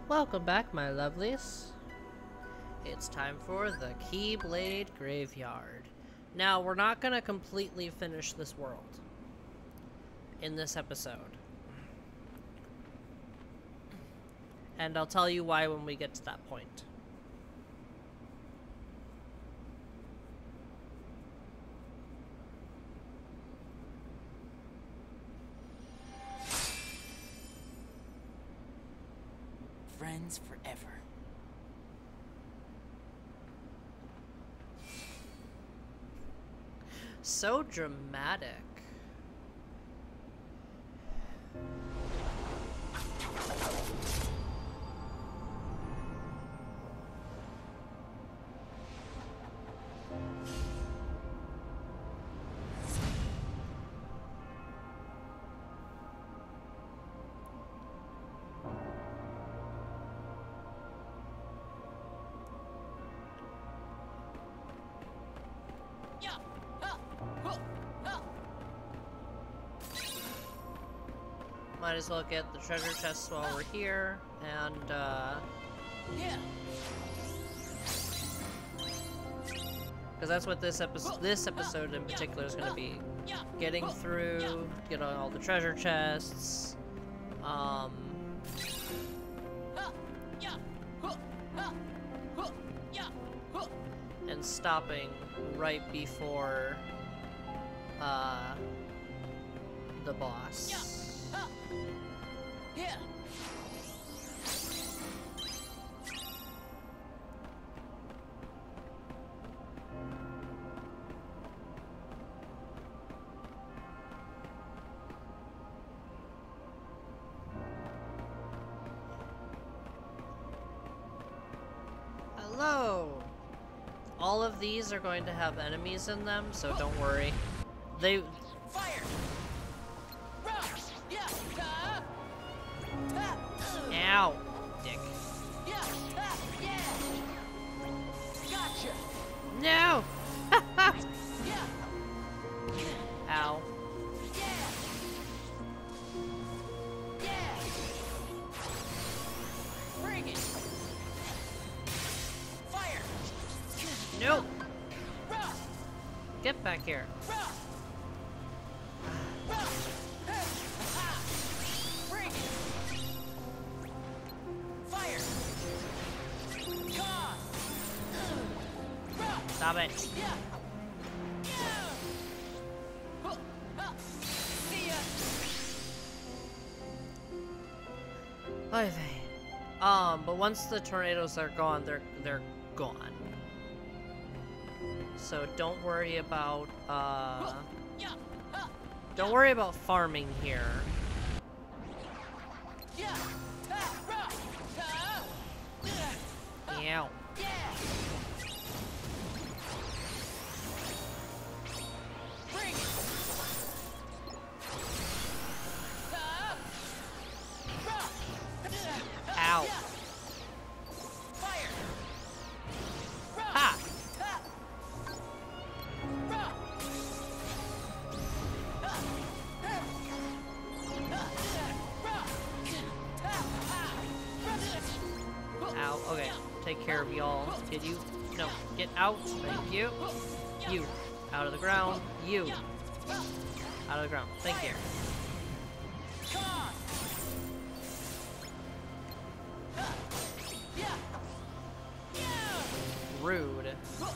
Welcome back, my lovelies. It's time for the Keyblade Graveyard. Now, we're not gonna completely finish this world in this episode. And I'll tell you why when we get to that point. Friends forever. So dramatic. Might as well get the treasure chests while we're here, and because that's what this episode in particular is going to be. Getting through, getting all the treasure chests, and stopping right before the boss. Hello! All of these are going to have enemies in them, so don't worry. They... Fire! Ow! Dick. Gotcha! No! Ow. Bring it! Fire! Nope! Get back here. Bring it! Fire! God! Stop it. See ya! Oy vey. But once the tornadoes are gone, they're gone. So don't worry about farming here. Ow. Ow. Ha! Ow. Okay. Take care of y'all. Did you? No. Get out. Thank you. You. Out of the ground. You. Out of the ground. Thank you. Rude.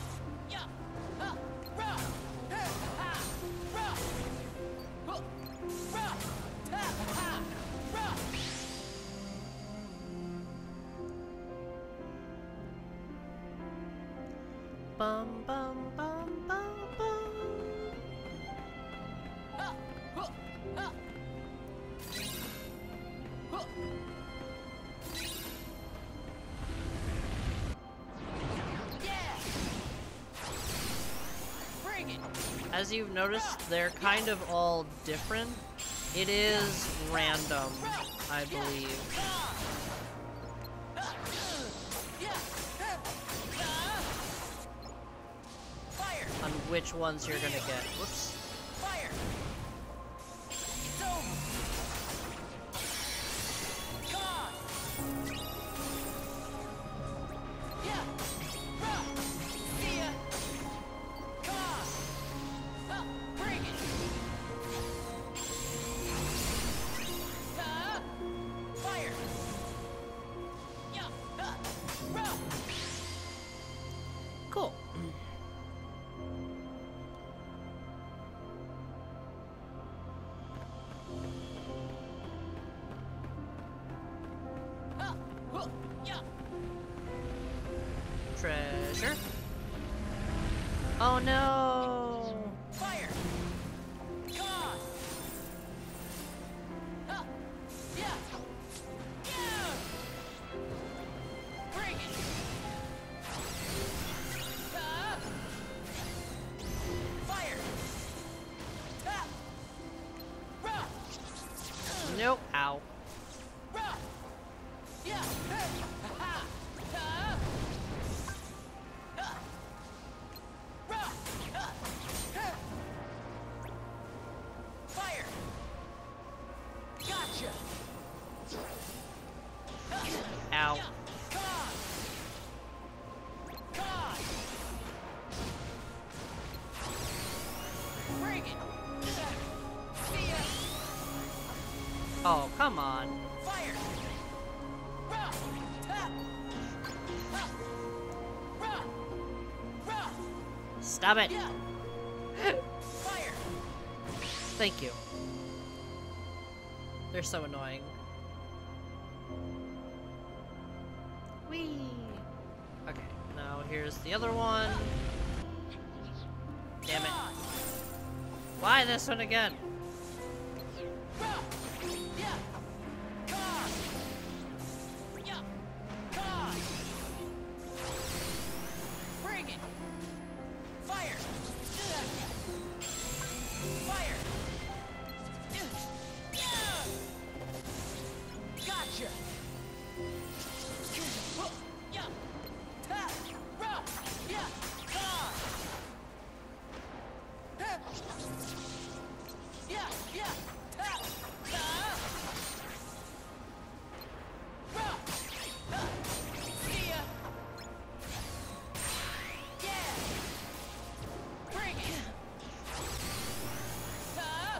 Bum bum bum bum bum. As you've noticed, they're kind of all different. It is random, I believe, on which ones you're gonna get. Whoops. Yeah. Treasure. Oh no! Fire. Come on. Huh. Yeah. Yeah. Bring it. Fire. Run. Nope. Ow. Run. Yeah. Ha. Run. Fire. Gotcha. Ow. Come on. Come on. Bring it. See ya. Oh, come on. Fire. Run. Ha. Ha. Run. Run. Stop it. Yeah. Fire. Thank you. They're so annoying. Whee! Okay, now here's the other one. Damn it. Come on. Why this one again? Run. Yeah. Come on. Yeah. Come on. Bring it. Fire. Fire. Yeah. Gotcha. Yeah. Ha. Run. Yeah. Come on. Yeah. Yeah. Ha. Ha. Run. Ha. See ya. Yeah. Bring it. Ha.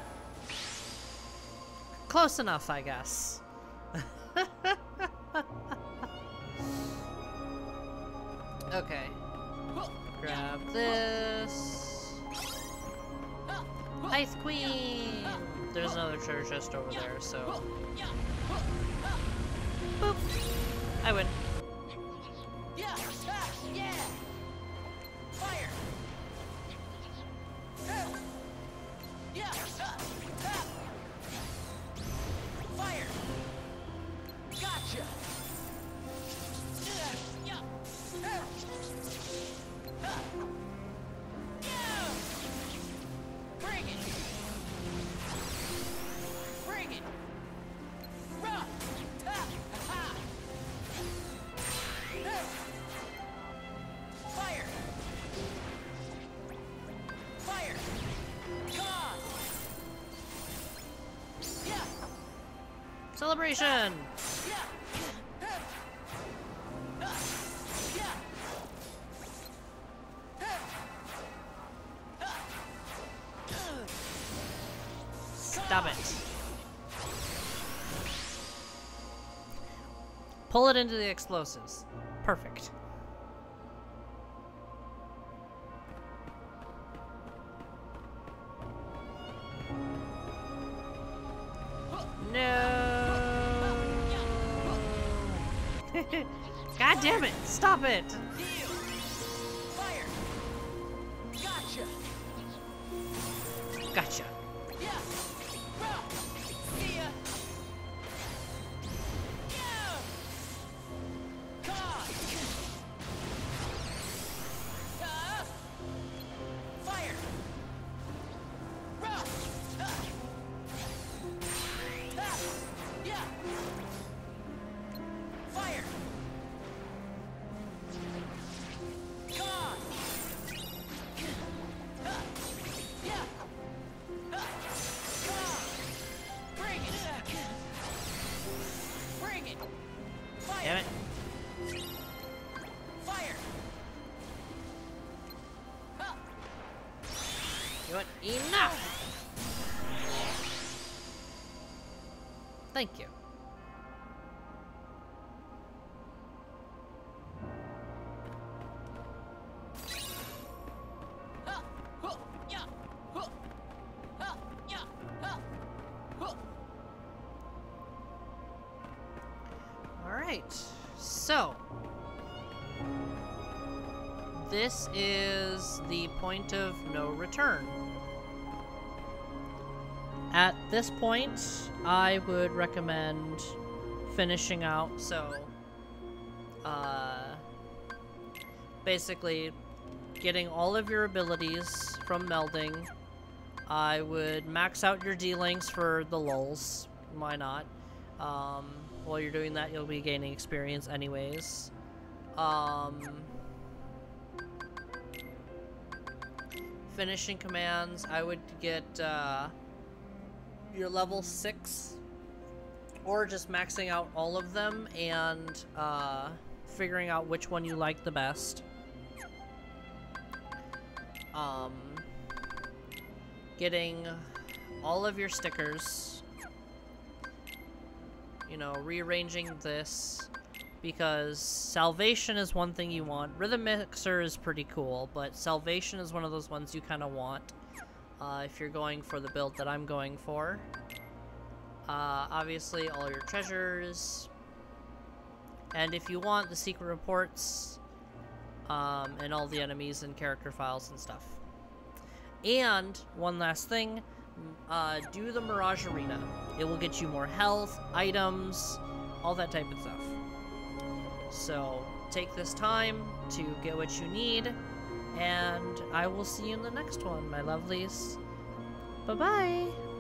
Close enough, I guess. Okay, grab this. Ice Queen! There's another treasure chest over there, so... Boop! I win. Yeah. Ha. Yeah. Fire. Yeah. Ha. Fire. Gotcha. Yeah. Yeah. Bring it. Bring it. Run. Ha. Ha. Fire. Fire. Come on. Yeah. Celebration! Yeah. Yeah. Stop it. Pull it into the explosives. Perfect. No. God damn it! Stop it! Deal. Fire. Gotcha. Gotcha. Yeah. Run. See ya. Yeah. Come on. Fire. Run. Yeah. Fire. Come on. Yeah. Come on. Bring it. Bring it. Fire. Damn it. Fire. Huh. You want enough? Thank you. Huh. Huh. Yeah. Huh. Huh. Yeah. Huh. Huh. Alright. So, this is the point of no return. At this point, I would recommend finishing out, so, basically getting all of your abilities from melding. I would max out your D-Links for the lulz. Why not? While you're doing that, you'll be gaining experience anyways. Finishing commands, I would get, your level 6, or just maxing out all of them and figuring out which one you like the best. Getting all of your stickers, you know, rearranging this, because Salvation is one thing you want. Rhythm Mixer is pretty cool, but Salvation is one of those ones you kind of want. If you're going for the build that I'm going for. Obviously, all your treasures. And if you want, the secret reports. And all the enemies and character files and stuff. And, one last thing. Do the Mirage Arena. It will get you more health, items, all that type of stuff. So, take this time to get what you need. And I will see you in the next one, my lovelies. Bye-bye!